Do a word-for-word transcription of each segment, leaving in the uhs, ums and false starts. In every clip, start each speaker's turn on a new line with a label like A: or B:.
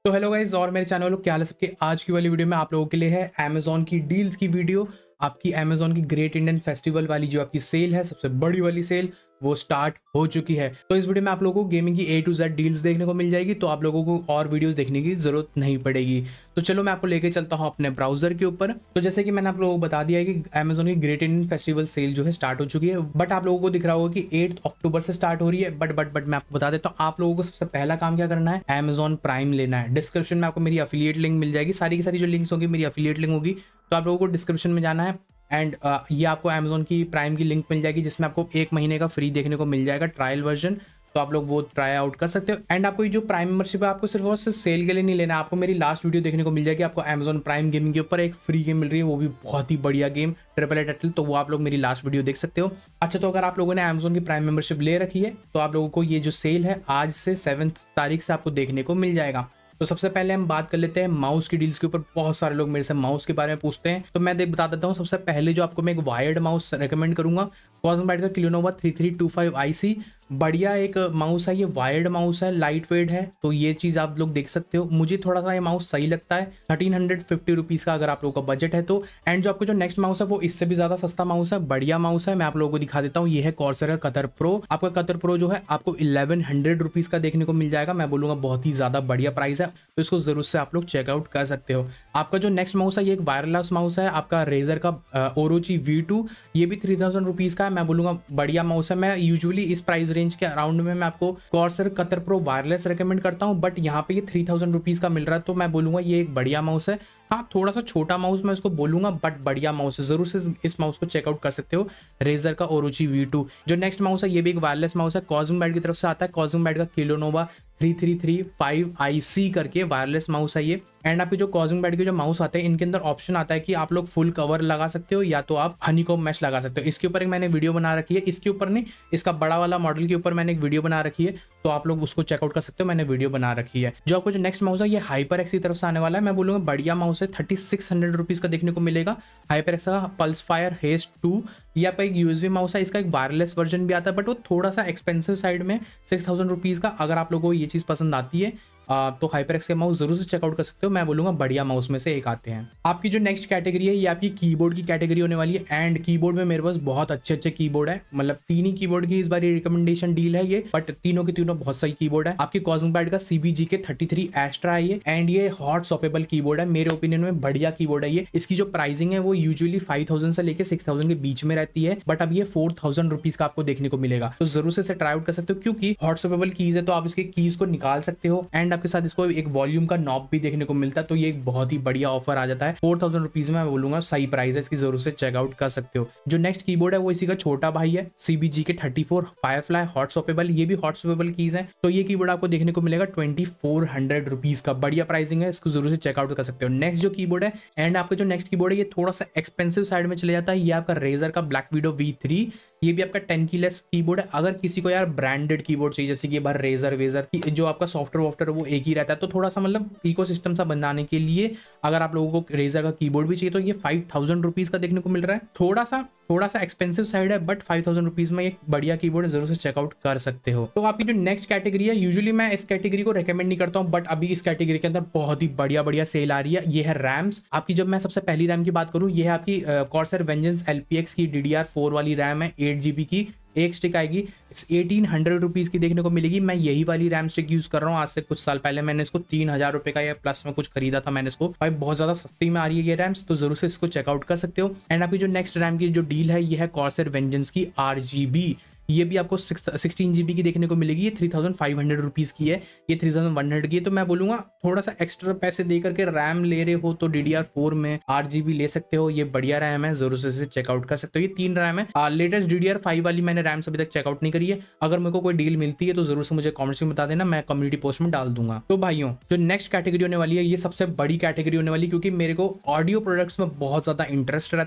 A: तो hello guys और मेरे चैनल लोग क्या हाल है सबके। आज की वाली वीडियो में आप लोगों के लिए है अमेजोन की डील्स की वीडियो। आपकी अमेजोन की ग्रेट इंडियन फेस्टिवल वाली जो आपकी सेल है, सबसे बड़ी वाली सेल, वो स्टार्ट हो चुकी है। तो इस वीडियो में आप लोगों को गेमिंग की ए टू जेड डील्स देखने को मिल जाएगी, तो आप लोगों को और वीडियोस देखने की जरूरत नहीं पड़ेगी। तो चलो मैं आपको लेके चलता हूँ अपने ब्राउजर के ऊपर। तो जैसे कि मैंने आप लोगों को बता दिया है कि अमेजोन की ग्रेट इंडियन फेस्टिवल सेल जो है स्टार्ट हो चुकी है, बट आप लोगों को दिख रहा होगा कि एट अक्टूबर से स्टार्ट हो रही है। बट बट बट मैं आपको बता देता हूँ, आप लोगों को सबसे पहला काम क्या करना है, अमेजोन प्राइम लेना है। डिस्क्रिप्शन में आपको मेरी अफिलिएट लिंक मिल जाएगी, सारी की सारी जो लिंक्स होंगी मेरी अफिलिएट लिंक होगी। तो आप लोगों को डिस्क्रिप्शन में जाना है एंड uh, ये आपको अमेजोन की प्राइम की लिंक मिल जाएगी, जिसमें आपको एक महीने का फ्री देखने को मिल जाएगा ट्रायल वर्जन। तो आप लोग वो ट्राई आउट कर सकते हो। एंड आपको ये जो प्राइम मेंबरशिप है, आपको सिर्फ और सिर्फ सेल के लिए नहीं लेना, आपको मेरी लास्ट वीडियो देखने को मिल जाएगी। आपको अमेजोन प्राइम गेमिंग के ऊपर एक फ्री गेम मिल रही है, वो भी बहुत ही बढ़िया गेम, ट्रिपल ए टाइटल। तो वो आप लोग मेरी लास्ट वीडियो देख सकते हो। अच्छा, तो अगर आप लोगों ने अमेजोन की प्राइम मेंबरशिप ले रखी है तो आप लोगों को ये जो सेल है आज से सेवन्थ तारीख से आपको देखने को मिल जाएगा। तो सबसे पहले हम बात कर लेते हैं माउस की डील्स के ऊपर। बहुत सारे लोग मेरे से माउस के बारे में पूछते हैं, तो मैं देख बता देता हूँ। सबसे पहले जो आपको मैं एक वायर्ड माउस रेकमेंड करूंगा, कॉस्मोबाइट का Kilonova three three two five I C. बढ़िया एक माउस है, ये वायर्ड माउस है, लाइट वेट है, तो ये चीज आप लोग देख सकते हो। मुझे थोड़ा सा ये माउस सही लगता है, थर्टीन हंड्रेड फिफ्टी रुपीज का अगर आप लोगों का बजट है तो। एंड जो आपको जो नेक्स्ट माउस है वो इससे भी ज्यादा सस्ता माउस है, बढ़िया माउस है, मैं आप लोगों को दिखा देता हूँ। ये है कॉर्सर का कतर प्रो। आपका कतर प्रो जो है आपको इलेवन हंड्रेड रुपीज का देखने को मिल जाएगा। मैं बोलूंगा बहुत ही ज्यादा बढ़िया प्राइस है, तो इसको जरूर से आप लोग चेकआउट कर सकते हो। आपका जो नेक्स्ट माउस है ये एक वायरलेस माउस है, आपका रेजर का ओरोची वी टू। ये भी थ्री थाउजेंड रुपीज का है, मैं बोलूंगा बढ़िया माउस है। मैं यूजुअली इस प्राइस रेंज के अराउंड में मैं आपको Corsair Katar pro wireless recommend करता हूं, बट यहाँ पे ये थ्री थाउजेंड रुपीज का मिल रहा है, तो मैं बोलूंगा ये एक बढ़िया माउस है। हाँ, थोड़ा सा छोटा माउस मैं इसको बोलूंगा, बट बढ़िया माउस है, जरूर से इस माउस को चेकआउट कर सकते हो, रेजर का ओरोची वी टू। जो नेक्स्ट माउस है ये भी एक वायरलेस माउस है, कॉस्मोबाइट की तरफ से आता है, कॉस्मोबाइट का Kilonova three three three five I C करके वायरलेस माउस है ये। एंड आपके जो कॉस्मोबाइट के जो माउस आते हैं इनके अंदर ऑप्शन आता है कि आप लोग फुल कवर लगा सकते हो या तो आप हनीकॉम मैश लगा सकते हो। इसके ऊपर एक मैंने वीडियो बना रखी है, इसके ऊपर नहीं, इसका बड़ा वाला मॉडल के ऊपर मैंने एक वीडियो बना रखी है, तो आप लोग उसको चेकआउट कर सकते हो, मैंने वीडियो बना रखी है। जो आपको जो नेक्स्ट माउस है ये हाइपर एक्स की तरफ से आने वाला है, मैं बोलूंगा बढ़िया माउस है, थर्टी सिक्स हंड्रेड रुपीज का देखने को मिलेगा। हाइपर एक्स का पल्स फायर हेस्ट टू, ये आपका एक यूएसबी माउस है, इसका एक वायरलेस वर्जन भी आता है, बट वो थोड़ा सा एक्सपेंसिव साइड में, सिक्स थाउजेंड रुपीज का। अगर आप लोगों को ये चीज पसंद आती है आ, तो हाइपरएक्स के माउस जरूर से चेकआउट कर सकते हो, मैं बोलूंगा बढ़िया माउस में से एक आते हैं। आपकी जो नेक्स्ट कैटेगरी है ये आपकी कीबोर्ड की कैटेगरी होने वाली है। एंड कीबोर्ड में मेरे पास बहुत अच्छे अच्छे कीबोर्ड है, मतलब तीन ही कीबोर्ड की इस बार रिकमेंडेशन डील है ये, बट तीनों के तीनों बहुत सही कीबोर्ड है। आपकी कॉस्मोबाइट का सीबीजी के थर्टी थ्री एस्ट्रा है ये, एंड ये हॉट स्वैपेबल कीबोर्ड है, मेरे ओपिनियन में बढ़िया कीबोर्ड है ये। इसकी जो प्राइसिंग है वो यूजुअली फाइव थाउजेंड से लेकर सिक्स थाउजेंड के बीच में रहती है, बट अब ये फोर थाउजेंड रुपीज का आपको देखने को मिलेगा, तो जरूर से ट्राई आउट कर सकते हो, क्योंकि हॉट स्वैपेबल कीज है तो आप इसके कीज को निकाल सकते हो। एंड आपके साथ इसको एक वॉल्यूम का नॉब भी देखने को मिलता है, तो ये एक बहुत ही बढ़िया ऑफर आ जाता है। फोर थाउजेंड रुपीज में मैं बोलूंगा सही प्राइस है, इसकी जरूर से चेकआउट कर सकते हो। जो नेक्स्ट कीबोर्ड है वो इसी का छोटा भाई है, सीबीजी के thirty four firefly hot swappable, ये भी हॉट स्वैपेबल कीज है, तो ये कीबोर्ड आपको देखने को मिलेगा ट्वेंटी फोर हंड्रेड रुपीज का, बढ़िया प्राइसिंग है, इसको जरूर से चेकआउट कर सकते हो। नेक्स्ट जो कीबोर्ड है, एंड आपका जो नेक्स्ट कीबोर्ड है ये थोड़ा सा एक्सपेंसिव साइड में चले जाता है, ये आपका रेजर का ब्लैक विडो वी थ्री। ये भी आपका टेन की लेस कीबोर्ड है। अगर किसी को यार ब्रांडेड कीबोर्ड चाहिए, जैसे कि बार रेजर वेजर जो आपका सॉफ्टवेयर वॉफ्टवेयर वो एक ही रहता है, तो थोड़ा सा मतलब इकोसिस्टम सा बनाने के लिए अगर आप लोगों को रेजर का कीबोर्ड भी चाहिए तो ये फाइव थाउजेंड रुपीज का देखने को मिल रहा है। थोड़ा सा थोड़ा सा एक्सपेंसिव साइड है, बट फाइव थाउजेंड रुपीज में एक बढ़िया कीबोर्ड जरूर से चेकआउट कर सकते हो। तो आपकी जो नेक्स्ट कैटेगरी है, यूजुअली मैं इस कैटेगरी को रेकमेंड नहीं करता हूँ, बट अभी इस कैटेगरी के अंदर बहुत ही बढ़िया बढ़िया सेल आ रही है। ये है रैम्स। आपकी जब मैं सबसे पहली रैम की बात करूँ, ये है आपकी कॉर्सर वेंजेंस एलपीएक्स की डीडीआर फोर वाली रैम है, एट जीबी की एक स्टिक आएगी, एटीन हंड्रेड रुपीज की देखने को मिलेगी। मैं यही वाली रैम स्टिक यूज कर रहा हूँ, आज से कुछ साल पहले मैंने इसको तीन हजार रुपए का या प्लस में कुछ खरीदा था मैंने इसको, भाई बहुत ज्यादा सस्ती में आ रही है ये रैम्स, तो जरूर से इसको चेकआउट कर सकते हो। एंड आपकी जो नेक्स्ट रैम की जो डील है ये है कॉर्सर वेंजेंस की आर जी बी। ये भी आपको सिक्सटीन जीबी की देखने को मिलेगी, ये three thousand five hundred rupees की है, ये थ्री थाउजेंड वन हंड्रेड की है। तो मैं बोलूंगा थोड़ा सा एक्स्ट्रा पैसे दे करके रैम ले रहे हो तो डीडीआर फोर में आठ जीबी ले सकते हो, ये बढ़िया रैम है, जरूर से चेकआउट कर सकते हो। ये तीन रैम है। लेटेस्ट डीडीआर फाइव वाली मैंने रैम अभी तक चेकआउट नहीं करी है, अगर मेरे को कोई डील मिलती है तो जरूर से मुझे कॉमेंट्स में बता देना, मैं कम्युनिटी पोस्ट में डाल दूंगा। तो भाइयों जो नेक्स्ट कैटेगरी होने वाली है ये सबसे बड़ी कैटेगरी होने वाली है, क्योंकि मेरे को ऑडियो प्रोडक्ट्स में बहुत ज्यादा इंटरेस्ट रहता है।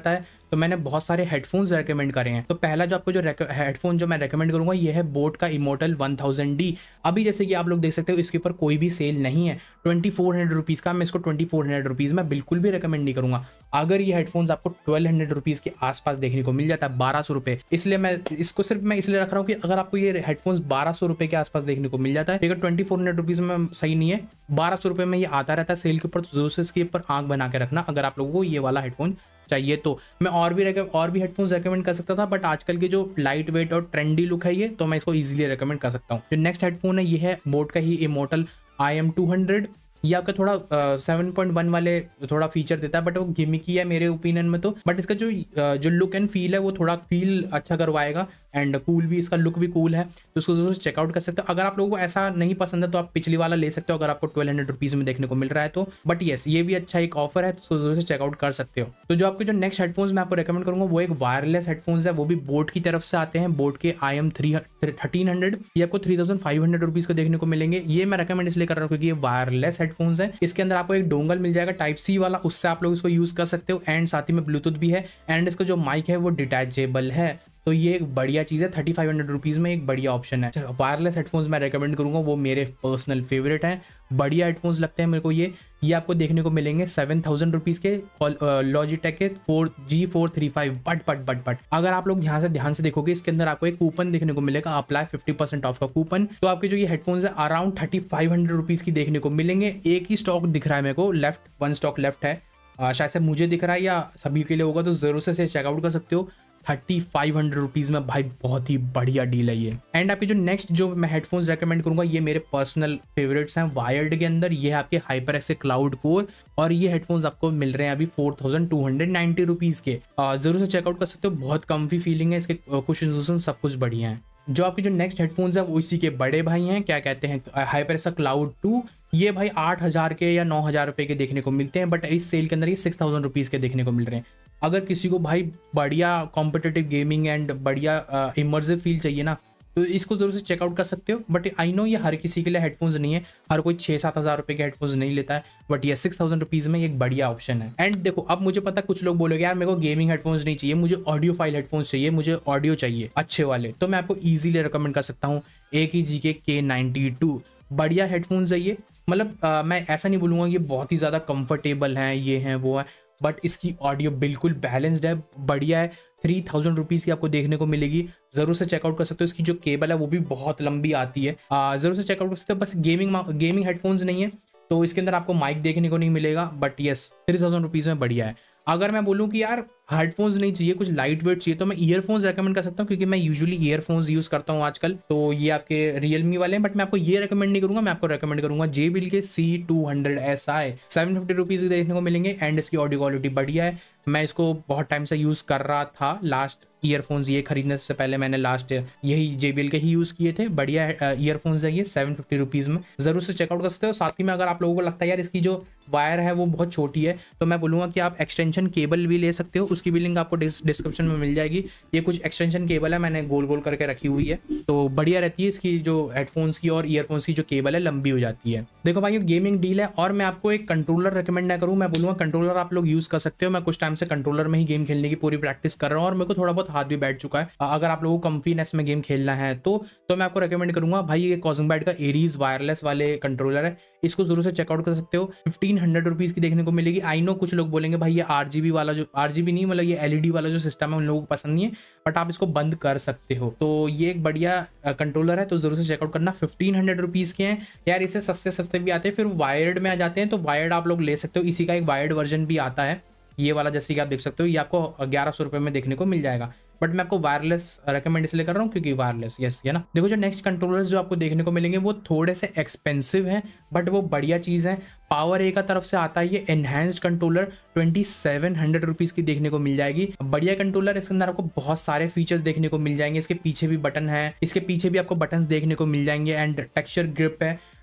A: तो मैंने बहुत सारे हेडफोन्स रेकमेंड करे हैं। तो पहला जो आपको जो हेडफोन जो मैं रेकमेंड करूंगा ये है बोट का इमोर्टल वन थाउजेंड डी। अभी जैसे कि आप लोग देख सकते हो इसके ऊपर कोई भी सेल नहीं है, ट्वेंटी फोर हंड्रेड रुपीज़ का। मैं इसको ट्वेंटी फोर हंड्रेड रुपीज़ में बिल्कुल भी रेकमेंड नहीं करूंगा। अगर ये हेडफोन्स आपको ट्वेल्व हंड्रेड रुपीज़ के आसपास देखने को मिल जाता है, बारह सौ रुपये, इसलिए मैं इसको सिर्फ मैं इसलिए रख रहा हूँ कि अगर आपको ये हेडफोन्स बारह सौ रुपये के आसपास देखने को मिल जाता है, अगर ट्वेंटी फोर हंड्रेड रुपीज़ में सही नहीं है, बारह सौ रुपये में ये आता रहता है सेल के ऊपर, तो जरूर से इसके ऊपर आंख बना के रखना अगर आप लोगों को ये वाला हेडफोन चाहिए। तो मैं और भी और भी हेडफोन्स रेकमेंड कर सकता था, बट आजकल के जो लाइट वेट और ट्रेंडी लुक है ये, तो मैं इसको इजीली रेकमेंड कर सकता हूँ। जो नेक्स्ट हेडफोन है ये है बोट का ही Immortal I M two hundred. ये आपका थोड़ा सेवन पॉइंट वन वाले थोड़ा फीचर देता है, बट वो गिमिकी है मेरे ओपिनियन में तो। बट इसका जो uh, जो लुक एंड फील है वो थोड़ा फील अच्छा करवाएगा, एंड कूल भी, इसका लुक भी कूल है, तो उसको जरूर चेकआउट कर सकते हो। अगर आप लोगों को ऐसा नहीं पसंद है तो आप पिछली वाला ले सकते हो अगर आपको ट्वेल्व हंड्रेड रुपीज़ में देखने को मिल रहा है तो। बट येस, ये भी अच्छा एक ऑफर है, तो जरूर से चेकआउट कर सकते हो। तो जो आपके जो नेक्स्ट हेडफोन्स मैं आपको रेकमेंड करूंगा वो एक वायरलेस हेडफोन्स है, वो भी बोट की तरफ से आते हैं, बोट के I M three thirteen hundred. ये आपको three thousand five hundred rupees को देखने को मिलेंगे। ये मैं रेकमेंड इसलिए कर रहा हूँ क्योंकि ये वायरलेस हेडफोन्स है। इसके अंदर आपको एक डोंगल मिल जाएगा टाइप सी वाला, उससे आप लोग इसको यूज कर सकते हो, एंड साथ ही में ब्लूटूथ भी है, एंड इसका जो माइक है वो डिटैचेबल है। तो ये एक बढ़िया चीज़ है, थर्टी फाइव हंड्रेड रुपीज़ में एक बढ़िया ऑप्शन है। वायरलेस हेडफोन्स मैं रेकमेंड करूंगा, वो मेरे पर्सनल फेवरेट हैं, बढ़िया हेडफोन्स लगते हैं मेरे को ये। ये आपको देखने को मिलेंगे सेवन थाउजेंड रुपीज़ के, लॉजिटेक के four G four three five. But but but but अगर आप लोग यहाँ से ध्यान से देखोगे इसके अंदर आपको एक कूपन देखने को मिलेगा, अप्लाई फिफ्टी परसेंट ऑफ का कूपन। तो आपके जो ये हेडफोन्स है around thirty five hundred rupees की देखने को मिलेंगे। एक ही स्टॉक दिख रहा है मेरे को, लेफ्ट वन स्टॉक लेफ्ट है, आ, शायद से मुझे दिख रहा है या सभी के लिए होगा, तो जरूर से चेकआउट कर सकते हो। थर्टी फाइव हंड्रेड रुपीज़ में भाई बहुत ही बढ़िया डील है ये। एंड आपके जो नेक्स्ट जो मैं हेडफोन्स रेकमेंड करूंगा ये मेरे पर्सनल फेवरेट्स हैं वायर्ड के अंदर। ये है आपके हाइपर एक्स क्लाउड कोर, और ये हेडफोन्स आपको मिल रहे हैं अभी four thousand two hundred ninety rupees के। जरूर से चेकआउट कर सकते हो, बहुत कम्फी फीलिंग है, इसके कुशन सब कुछ बढ़िया है। जो आपके जो नेक्स्ट हेडफोन्स है वो इसी के बड़े भाई हैं, क्या कहते हैं, हाइपर एक्स क्लाउड टू। ये भाई आठ हज़ार के या नौ हज़ार रुपये के देखने को मिलते हैं, बट इस सेल के अंदर ये सिक्स थाउजेंड रुपीज़ के देखने को मिल रहे हैं। अगर किसी को भाई बढ़िया कॉम्पिटिटिव गेमिंग एंड बढ़िया इमर्सिव फील चाहिए ना, तो इसको जरूर से चेकआउट कर सकते हो। बट आई नो ये हर किसी के लिए हेडफोन्स नहीं है, हर कोई छः सात हज़ार रुपये के हेडफोन्स नहीं लेता है, बट ये सिक्स थाउजेंड रुपीज़ में एक बढ़िया ऑप्शन है। एंड देखो, अब मुझे पता कुछ लोग बोलोगे यार मेरे को गेमिंग हेडफोन्स नहीं चाहिए, मुझे ऑडियो फाइल हेडफोन्स चाहिए, मुझे ऑडियो चाहिए अच्छे वाले, तो मैं आपको ईजिली रिकमेंड कर सकता हूँ ए की जी के के नाइन्टी टू। बढ़िया हेडफोन्स है ये, मतलब मैं ऐसा नहीं बोलूँगा ये बहुत ही ज़्यादा कंफर्टेबल हैं, ये हैं वो है, बट इसकी ऑडियो बिल्कुल बैलेंस्ड है, बढ़िया है। थ्री थाउजेंड रुपीज़ की आपको देखने को मिलेगी, जरूर से चेकआउट कर सकते हो। इसकी जो केबल है वो भी बहुत लंबी आती है, जरूर से चेकआउट कर सकते हो। बस गेमिंग गेमिंग हेडफोन्स नहीं है, तो इसके अंदर आपको माइक देखने को नहीं मिलेगा, but yes three thousand rupees में बढ़िया है। अगर मैं बोलूँ कि यार हेडफोन्स नहीं चाहिए, कुछ लाइट वेट चाहिए, तो मैं ईयरफोन्स रेकमेंड कर सकता हूँ, क्योंकि मैं यूजुअली ईयरफोन्स यूज़ करता हूँ आजकल। तो ये आपके रियलमी वाले हैं, बट मैं आपको ये रेकमेंड नहीं करूँगा, मैं आपको रेकमेंड करूँगा जेबीएल के C two hundred S I. Seven fifty rupees देखने को मिलेंगे, एंड इसकी ऑडियो क्वालिटी बढ़िया है। मैं इसको बहुत टाइम से यूज़ कर रहा था, लास्ट ईयरफोन्स ये खरीदने से पहले मैंने लास्ट यही जेबीएल के ही यूज़ किए थे। बढ़िया ईयरफोन्स है ये, सेवन फिफ्टी रुपीज़ में, ज़रूर से चेकआउट कर सकते हो। साथ ही में अगर आप लोगों को लगता है यार इसकी जो वायर है वो बहुत छोटी है, तो मैं बोलूँगा कि आप एक्सटेंशन केबल भी ले सकते हो, उसकी भी लिंक आपको डिस्क्रिप्शन में मिल जाएगी। ये कुछ एक्सटेंशन केबल है, मैंने गोल गोल करके रखी हुई है, तो बढ़िया रहती है। इसकी जो हेडफोन्स की और ईयरफोन्स की जो केबल है लंबी हो जाती है। देखो भाई, गेमिंग डील है, और मैं आपको एक कंट्रोलर रेकमेंड ना करूँ, मैं बोलूँगा कंट्रोलर आप लोग यूज़ कर सकते हो। मैं कुछ टाइम से कंट्रोलर में ही गेम खेलने की पूरी प्रैक्टिस कर रहा हूँ, और मेरे को थोड़ा बहुत हाथ भी बैठ चुका है। अगर आप लोगों को कंफीनेस में गेम खेलना है तो तो मैं आपको रेकमेंड करूंगा भाई, ये कॉजिंग बैट का एरीज वायरलेस वाले कंट्रोलर है, इसको जरूर से चेकआउट कर सकते हो। फिफ्टीन हंड्रेड रुपीज की देखने को मिलेगी। आई नो कुछ लोग बोलेंगे भाई ये आरजीबी वाला, जो आरजीबी नहीं मतलब ये एलईडी वाला जो सिस्टम है उन लोगों को पसंद नहीं है, बट आप इसको बंद कर सकते हो। तो ये एक बढ़िया कंट्रोलर है, तो जरूर से चेकआउट करना। फिफ्टीन हंड्रेड रुपीज के हैं यार, इससे सस्ते सस्ते भी आते हैं, फिर वायर्ड में आ जाते हैं, तो वायर्ड आप लोग ले सकते हो। इसी का एक वायर्ड वर्जन भी आता है, ये वाला जैसे कि आप देख सकते हो, ये आपको ग्यारह सौ रुपये में देखने को मिल जाएगा, बट मैं आपको वायरलेस रेकमेंड इसलिए कर रहा हूँ क्योंकि वायरलेस यस है ना। देखो, जो नेक्स्ट कंट्रोलर्स जो आपको देखने को मिलेंगे वो थोड़े से एक्सपेंसिव हैं, बट वो बढ़िया चीज़ है। पावर ए का तरफ से आता है ये enhanced controller, twenty seven hundred rupees की देखने को मिल जाएगी। बढ़िया कंट्रोलर, इसके अंदर आपको बहुत सारे फीचर्स देखने को मिल जाएंगे। इसके पीछे भी बटन है, इसके पीछे भी आपको बटन देखने को मिल जाएंगे, एंड टेक्सचर ग्रिप है।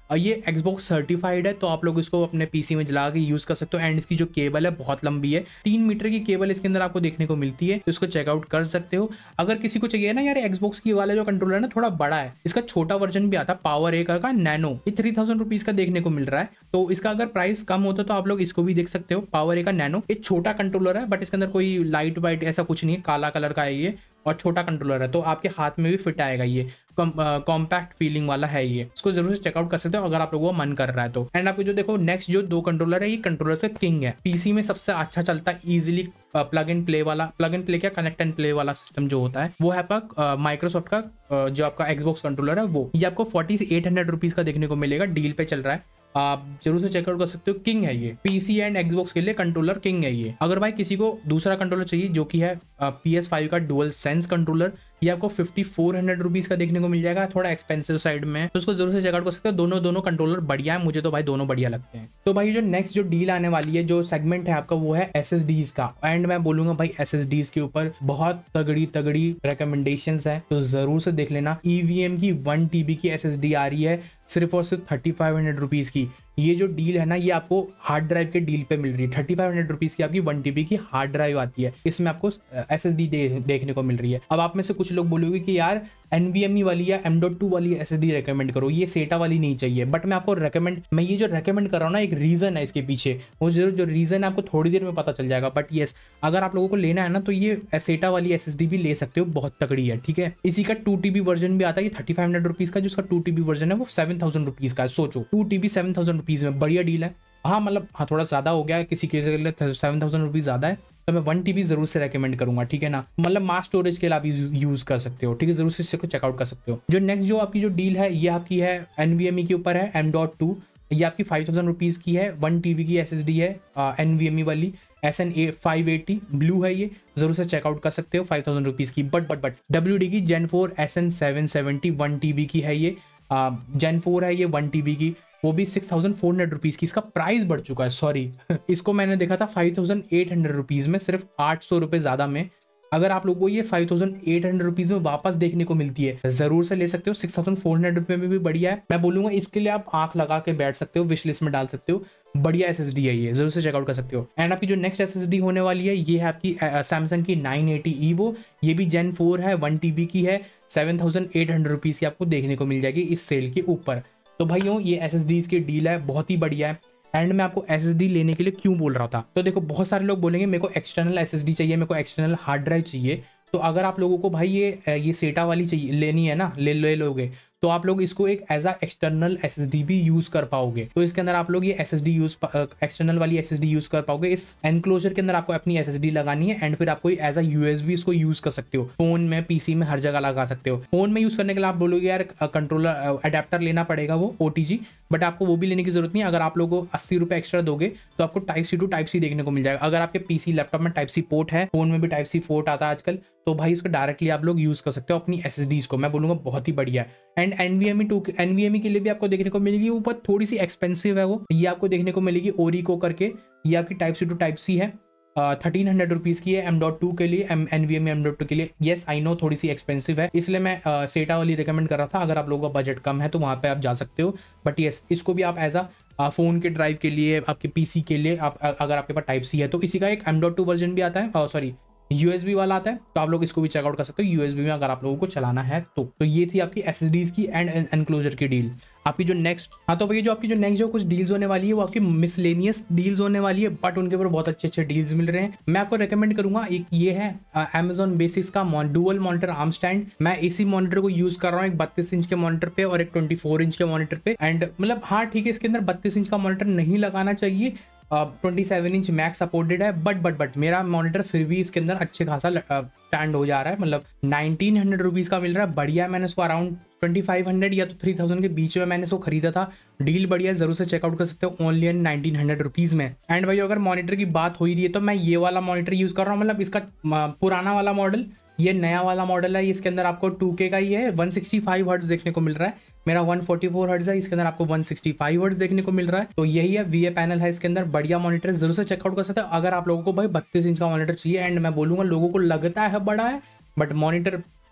A: ये Xbox सर्टिफाइड है, तो आप लोग इसको अपने पीसी में जला के यूज कर सकते हो। एंड इसकी जो केबल है बहुत लंबी है, तीन मीटर की केबल इसके अंदर आपको देखने को मिलती है, तो इसको चेकआउट कर सकते हो। अगर किसी को चाहिए ना यार Xbox की वाला जो कंट्रोलर है ना थोड़ा बड़ा है, इसका छोटा वर्जन भी आता है पावर एक का नैनो, ये थ्री थाउजेंड रुपीज का देखने को मिल रहा है। तो इसका अगर प्राइस कम होता तो आप लोग इसको भी देख सकते हो, पावर एक का नैनो। ये छोटा कंट्रोलर है बट इसके अंदर कोई लाइट वाइट ऐसा कुछ नहीं है, काला कलर का है ये और छोटा कंट्रोलर है, तो आपके हाथ में भी फिट आएगा। ये कॉम्पैक्ट फीलिंग वाला है, ये इसको जरूर से चेकआउट कर सकते हो अगर आप लोगों को मन कर रहा है तो। एंड आपको जो देखो नेक्स्ट जो दो कंट्रोलर है, ये कंट्रोलर से किंग है, पीसी में सबसे अच्छा चलता है इजीली प्लग एंड प्ले वाला, प्लग एंड प्ले क्या कनेक्ट एंड प्ले वाला सिस्टम जो होता है वो है आपका माइक्रोसॉफ्ट का uh, जो आपका एक्सबॉक्स कंट्रोलर है वो। ये आपको फोर्टी एट हंड्रेड रुपीज का देखने को मिलेगा, डील पे चल रहा है, आप जरूर से चेकआउट कर सकते हो। किंग है ये, पीसी एंड एक्सबॉक्स के लिए कंट्रोलर किंग है ये। अगर भाई किसी को दूसरा कंट्रोलर चाहिए जो कि है पी एस फाइव का डुअल सेंस कंट्रोलर, ये आपको फिफ्टी फोर हंड्रेड रुपीज का देखने को मिल जाएगा, थोड़ा एक्सपेंसिव साइड में, तो उसको जरूर से चेकआउट कर सकते हो। दोनों दोनों कंट्रोलर बढ़िया है, मुझे तो भाई दोनों बढ़िया लगते हैं। तो भाई जो नेक्स्ट जो डील आने वाली है, जो सेगमेंट है आपका वो है एसएसडीज का। एंड मैं बोलूंगा भाई एसएसडीज के ऊपर बहुत तगड़ी तगड़ी रिकमेंडेशंस है, तो जरूर से देख लेना। ईवीएम की वन टीबी की एसएसडी आ रही है सिर्फ और सिर्फ थर्टी फाइव हंड्रेड रुपीज की। ये जो डील है ना ये आपको हार्ड ड्राइव के डील पे मिल रही है, थर्टी फाइव हंड्रेड रुपीज की आपकी वन टीबी की हार्ड ड्राइव आती है, इसमें आपको एसएसडी दे, देखने को मिल रही है। अब आप में से कुछ लोग बोलोगे कि यार एनवीएमई वाली या एम डॉट टू वाली एसएसडी रेकमेंड करो, ये सेटा वाली नहीं चाहिए। बट मैं आपको रेकमेंड मैं ये जो रेकमेंड कर रहा हूँ ना, एक रीजन है इसके पीछे, वो जो जो रीजन है आपको थोड़ी देर में पता चल जाएगा। बट यस, अगर आप लोगों को लेना है ना तो ये सेटा वाली एसएसडी भी ले सकते हो, बहुत तगड़ी है, ठीक है। इसी का टू टीबी वर्जन भी आता है, ये थर्टी फाइव हंड्रेड रुपीज का, जो उसका टू टीबी वर्जन है वो सेवन थाउजेंड रुपीज का है। सोचो two TB seven thousand rupees में, बढ़िया डील है। हाँ मतलब हाँ थोड़ा ज्यादा हो गया किसी के लिए, सेवन थाउजेंड रुपीज ज्यादा है, तो मैं वन टीबी जरूर से रेकमेंड करूंगा, ठीक है ना। मतलब मास स्टोरेज के लिए आप यूज कर सकते हो, ठीक है, जरूर से इसको चेकआउट कर सकते हो। जो नेक्स्ट जो आपकी जो डील है ये आपकी है एनवीएमई के ऊपर है, एम डॉट टू, ये आपकी फाइव थाउजेंड रुपीज की है, वन टीबी की एसएसडी है एनवीएमई वाली, S N A five eighty blue है, ये जरूर से चेकआउट कर सकते हो फाइव थाउजेंड रुपीज की। But but but W D की gen four S N seven seventy one TB की है, ये जेन फोर है, ये वन टीबी की, वो भी six thousand four hundred rupees की। इसका प्राइस बढ़ चुका है, सॉरी इसको मैंने देखा था five thousand eight hundred rupees में, सिर्फ आठ सौ रुपए ज्यादा में। अगर आप लोगों को ये five thousand eight hundred rupees में वापस देखने को मिलती है, जरूर से ले सकते हो। सिक्स थाउजेंड फोर हंड्रेड रुपए में भी बढ़िया है, मैं बोलूंगा इसके लिए आप आंख लगा के बैठ सकते हो, विश लिस्ट में डाल सकते हो, बढ़िया एसएसडी है ये, जरूर से चेकआउट कर सकते हो। एंड आपकी जो नेक्स्ट एसएसडी होने वाली है ये है आपकी सैमसंग की नाइन एटी ईवो, ये भी जेन फोर है, वन टीबी की है, seven thousand eight hundred rupees की आपको देखने को मिल जाएगी इस सेल के ऊपर। तो भाइयों ये एसएसडीज की डील है, बहुत ही बढ़िया है। एंड मैं आपको एसएसडी लेने के लिए क्यों बोल रहा था, तो देखो बहुत सारे लोग बोलेंगे मेरे को एक्सटर्नल एसएसडी चाहिए, मेरे को एक्सटर्नल हार्ड ड्राइव चाहिए। तो अगर आप लोगों को भाई ये ये सेटा वाली चाहिए लेनी है ना, ले ले लोगे तो आप लोग इसको एक एज अ एक्सटर्नल एसएसडी भी यूज कर पाओगे। तो इसके अंदर आप लोग ये एसएसडी यूज एक्सटर्नल वाली एसएसडी यूज कर पाओगे। इस एनक्लोजर के अंदर आपको अपनी एसएसडी लगानी है एंड फिर आपको एज अ यूएसबी इसको यूज कर सकते हो, फोन में, पीसी में, हर जगह लगा सकते हो। फोन में यूज करने के लिए आप बोलोगे यार कंट्रोलर अडेप्टर लेना पड़ेगा, वो ओटीजी, बट आपको वो भी लेने की जरूरत नहीं है। अगर आप लोगों को अस्सी रुपए एक्स्ट्रा दोगे तो आपको type C to type C देखने को मिल जाएगा। अगर आपके पीसी लैपटॉप में टाइप सी पोर्ट है, फोन में भी टाइप सी पोर्ट आता है आजकल, तो भाई इसको डायरेक्टली आप लोग यूज कर सकते हो अपनी एसएसडीज को, मैं बोलूंगा बहुत ही बढ़िया है। एंड एनवीएमई टू एनवीएमई के लिए भी आपको देखने को मिलेगी, वो पर थोड़ी सी एक्सपेंसिव है, वो ये आपको देखने को मिलेगी ओरिको करके, ये आपकी type C to type C है, थर्टीन हंड्रेड रुपीज की है एम डॉट टू के लिए, M NVMe M dot two के लिए। येस आई नो थोड़ी सी एक्सपेंसिव है, इसलिए मैं uh, सेटा वाली रिकमेंड कर रहा था। अगर आप लोगों का बजट कम है तो वहां पे आप जा सकते हो, बट येस इसको भी आप एज अ फोन के ड्राइव के लिए, आपके पीसी के लिए, आप अगर आपके पास टाइप सी है तो इसी का एक एम डॉट टू वर्जन भी आता है, सॉरी यूएसबी वाला आता है, तो आप लोग इसको भी चेकआउट कर सकते हो यूएसबी में अगर आप लोगों को चलाना है तो। तो ये थी आपकी एसएसडीज की एंड एनक्लोजर की डील। आपकी जो नेक्स्ट हाँ तो भैया जो आपकी जो नेक्स्ट जो कुछ डील्स होने वाली है वो आपकी मिसलेनियस डील्स होने वाली है, बट उनके ऊपर बहुत अच्छे अच्छे डील्स मिल रहे हैं। मैं आपको रेकमेंड करूंगा, एक ये है अमेजॉन बेसिक्स का डुअल मॉनिटर आर्म स्टैंड। मैं इसी मॉनिटर को यूज कर रहा हूँ, एक बत्तीस इंच के मॉनिटर पे और एक ट्वेंटी फोर इंच के मॉनिटर पे। एंड मतलब हाँ ठीक है, इसके अंदर बत्तीस इंच का मॉनिटर नहीं लगाना चाहिए, twenty seven inch max supported है, बट बट बट मेरा मॉनिटर फिर भी इसके अंदर अच्छे खासा स्टैंड हो जा रहा है, मतलब नाइनटीन हंड्रेड रुपीज का मिल रहा है, बढ़िया। मैंने उसको अराउंड ट्वेंटी फाइव हंड्रेड या तो थ्री थाउजेंड के बीच में मैंने इसको खरीदा था, डील बढ़िया, जरूर से चेकआउट कर सकते हो, only and nineteen hundred rupees में। एंड भाई अगर मॉनिटर की बात हो ही रही है तो मैं ये वाला मॉनिटर यूज कर रहा हूँ, मतलब इसका पुराना वाला मॉडल, ये नया वाला मॉडल है, इसके अंदर आपको टू के का ही है, वन सिक्सटी फाइव हर्ट्ज देखने को मिल रहा है। मेरा वन फोर्टी फोर हर्ट्ज है, इसके अंदर आपको वन सिक्सटी फाइव हर्ट्ज देखने को मिल रहा है। तो यही है, वीए पैनल है इसके अंदर, बढ़िया मॉनिटर, जरूर से चेकआउट कर सकते हो अगर आप लोगों को भाई बत्तीस इंच का मॉनिटर चाहिए। एंड मैं बोलूंगा लोगों को लगता है बड़ा है, बट मॉनिटर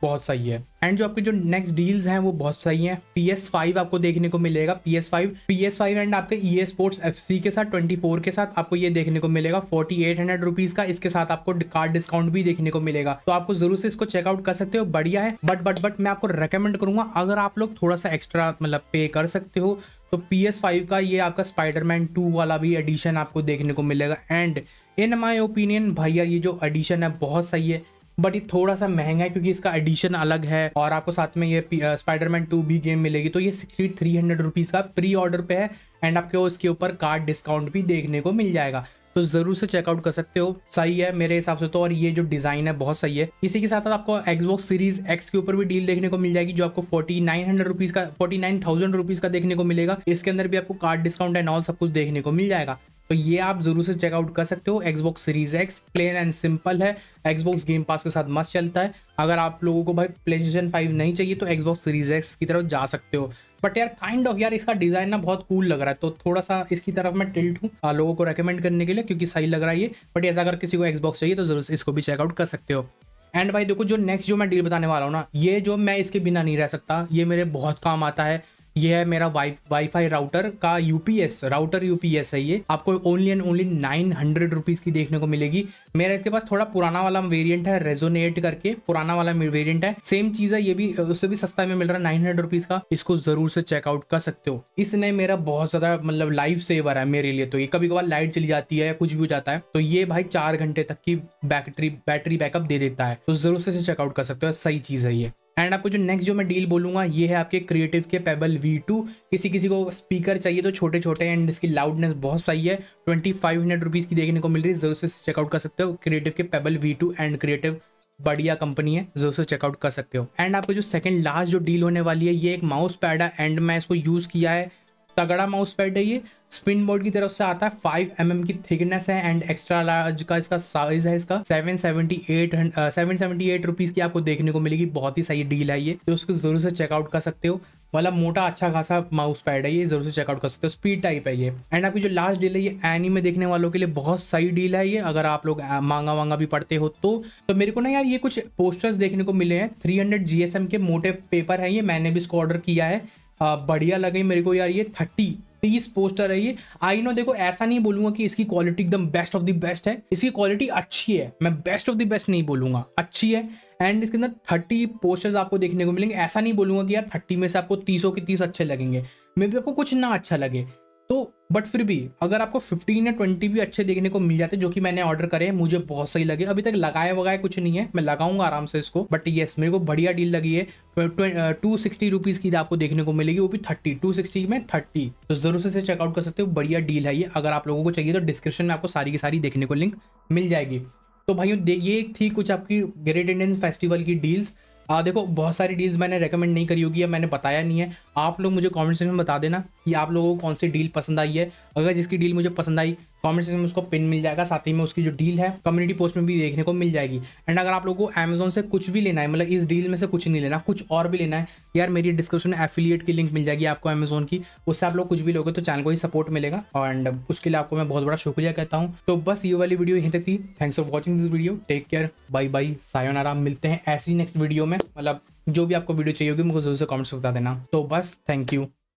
A: बहुत सही है। एंड जो आपके जो नेक्स्ट डील्स हैं वो बहुत सही हैं। पी एस फाइव आपको देखने को मिलेगा, P S five P S five and आपके ई ए स्पोर्ट्स एफ सी के साथ ट्वेंटी फोर के साथ आपको ये देखने को मिलेगा फोर्टी एट हंड्रेड रुपीज का। इसके साथ आपको कार्ड डिस्काउंट भी देखने को मिलेगा, तो आपको जरूर से इसको चेकआउट कर सकते हो, बढ़िया है। बट बट बट मैं आपको रेकमेंड करूंगा, अगर आप लोग थोड़ा सा एक्स्ट्रा मतलब पे कर सकते हो तो पी एस फाइव का ये आपका स्पाइडरमैन टू वाला भी एडिशन आपको देखने को मिलेगा। एंड इन माई ओपिनियन भैया ये जो एडिशन है बहुत सही है, बट ये थोड़ा सा महंगा है क्योंकि इसका एडिशन अलग है और आपको साथ में ये स्पाइडरमैन टू भी गेम मिलेगी। तो ये सिक्सटी थ्री हंड्रेड रुपीज़ का प्री ऑर्डर पे है एंड आपको इसके ऊपर कार्ड डिस्काउंट भी देखने को मिल जाएगा, तो जरूर से चेकआउट कर सकते हो। सही है मेरे हिसाब से तो, और ये जो डिजाइन है बहुत सही है। इसी के साथ साथ आपको Xbox सीरीज एक्स के ऊपर भी डील देखने को मिल जाएगी, जो आपको फोर्टी नाइन हंड्रेड रुपीज का फोर्टी नाइन थाउजेंड रुपीज का देखने को मिलेगा। इसके अंदर भी आपको कार्ड डिस्काउंट एंड ऑल सब कुछ देखने को मिल जाएगा, तो ये आप जरूर से चेकआउट कर सकते हो। Xbox series X plain and simple है, Xbox गेम पास के साथ मस्त चलता है। अगर आप लोगों को भाई प्लेस्टेशन फाइव नहीं चाहिए तो Xbox सीरीज एक्स की तरफ जा सकते हो। बट यार काइंड ऑफ यार इसका डिजाइन ना बहुत कूल लग रहा है, तो थोड़ा सा इसकी तरफ मैं टिल्ट हूँ लोगों को रेकमेंड करने के लिए, क्योंकि सही लग रहा है ये। बट ऐसा अगर किसी को Xbox चाहिए तो जरूर से इसको भी चेकआउट कर सकते हो। एंड भाई देखो, जो नेक्स्ट जो मैं डील बताने वाला हूँ ना, ये जो मैं इसके बिना नहीं रह सकता, ये मेरे बहुत काम आता है। ये है मेरा वाई वाईफाई राउटर का यूपीएस, राउटर यूपीएस है ये। आपको only and only nine hundred rupees की देखने को मिलेगी। मेरा इसके पास थोड़ा पुराना वाला वेरिएंट है, रेजोनेट करके पुराना वाला वेरिएंट है, सेम चीज है ये भी, उससे भी सस्ता में मिल रहा है नाइन हंड्रेड रुपीज का। इसको जरूर से चेकआउट कर सकते हो। इसने मेरा बहुत ज्यादा मतलब लाइफ सेवर है मेरे लिए। तो ये कभी कभार लाइट चली जाती है या कुछ भी हो जाता है तो ये भाई चार घंटे तक की बैटरी बैटरी बैकअप दे देता है, तो जरूर से चेकआउट कर सकते हो, सही चीज है ये। एंड आपको जो नेक्स्ट जो मैं डील बोलूंगा ये है आपके क्रिएटिव के पेबल वी टू। किसी किसी को स्पीकर चाहिए तो छोटे छोटे, एंड इसकी लाउडनेस बहुत सही है, ट्वेंटी फाइव हंड्रेड रुपीज की देखने को मिल रही है। जरूर से चेकआउट कर सकते हो क्रिएटिव के pebble V two, and Creative बढ़िया कंपनी है, जरूर से चेकआउट कर सकते हो। एंड आपको जो सेकंड लास्ट जो डील होने वाली है, ये एक माउस पैड है एंड मैं इसको यूज किया है, तगड़ा माउस पैड है ये। स्पिन बोर्ड की तरफ से आता है, फाइव एम एम की थिकनेस है एंड एक्स्ट्रा लार्ज का इसका साइज है। इसका seven seventy eight seven seventy eight rupees की आपको देखने को मिलेगी, बहुत ही सही डील है ये, तो उसको जरूर से चेकआउट कर सकते हो। मतलब मोटा अच्छा खासा माउस पैड है ये, जरूर से चेकआउट कर सकते हो, स्पीड टाइप है ये। एंड आपकी जो लास्ट डील है ये एनीमे देखने वालों के लिए बहुत सही डील है ये, अगर आप लोग मांगा वांगा भी पढ़ते हो तो। तो मेरे को ना यार ये कुछ पोस्टर्स देखने को मिले हैं, three hundred G S M के मोटे पेपर है ये, मैंने भी इसको ऑर्डर किया है, बढ़िया लगे मेरे को यार ये। थर्टी तीस पोस्टर है ये। आई नो, देखो ऐसा नहीं बोलूंगा कि इसकी क्वालिटी एकदम बेस्ट ऑफ द बेस्ट है, इसकी क्वालिटी अच्छी है, मैं बेस्ट ऑफ द बेस्ट नहीं बोलूंगा, अच्छी है। एंड इसके अंदर थर्टी पोस्टर्स आपको देखने को मिलेंगे। ऐसा नहीं बोलूंगा कि यार थर्टी में से आपको तीसों के तीस अच्छे लगेंगे, मे भी आपको कुछ ना अच्छा लगे तो, बट फिर भी अगर आपको फिफ्टीन या ट्वेंटी भी अच्छे देखने को मिल जाते, जो कि मैंने ऑर्डर करे हैं, मुझे बहुत सही लगे। अभी तक लगाए वगाए कुछ नहीं है, मैं लगाऊंगा आराम से इसको, बट येस मेरे को बढ़िया डील लगी है। टू सिक्सटी रुपीज की आपको देखने को मिलेगी, वो भी थर्टी टू सिक्सटी में थर्टी, तो जरूर से चेकआउट कर सकते हो, बढ़िया डील है ये। अगर आप लोगों को चाहिए तो डिस्क्रिप्शन में आपको सारी की सारी देखने को लिंक मिल जाएगी। तो भाइयों ये थी कुछ आपकी ग्रेट इंडियन फेस्टिवल की डील्स। आ, देखो बहुत सारी डील्स मैंने रेकमेंड नहीं करी होगी या मैंने बताया नहीं है, आप लोग मुझे कमेंट सेक्शन में बता देना कि आप लोगों को कौन सी डील पसंद आई है। अगर जिसकी डील मुझे पसंद आई कमेंट सेक्शन में उसको पिन मिल जाएगा, साथ ही में उसकी जो डील है कम्युनिटी पोस्ट में भी देखने को मिल जाएगी। एंड अगर आप लोगों को अमेजोन से कुछ भी लेना है, मतलब इस डील में से कुछ नहीं लेना, कुछ और भी लेना है यार, मेरी डिस्क्रिप्शन में एफिलिएट की लिंक मिल जाएगी आपको अमेजोन की, उससे आप लोग कुछ भी लोगे तो चैनल को ही सपोर्ट मिलेगा, एंड उसके लिए आपको मैं बहुत बड़ा शुक्रिया कहता हूँ। तो बस ये वाली वीडियो यहीं तक थी। Thanks for watching this video, take care, bye bye, सायोनारा। मिलते हैं ऐसी नेक्स्ट वीडियो में, मतलब जो भी आपको वीडियो चाहिए होगी मुझे जरूर से कमेंट्स में बता देना। तो बस थैंक यू।